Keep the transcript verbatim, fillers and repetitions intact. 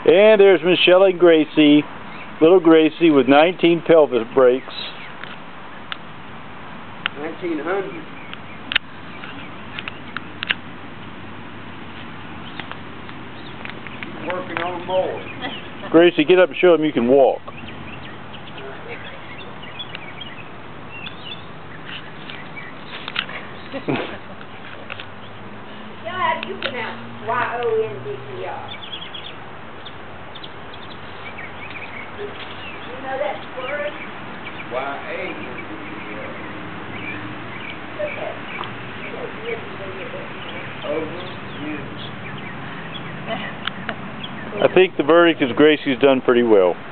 And there's Michelle and Gracie, little Gracie with nineteen pelvis breaks. nineteen hundred. Working on more. Gracie, get up and show them you can walk. How do you pronounce Y O N D E R? You know that word? Y A N D E R. I think the verdict is Gracie's done pretty well.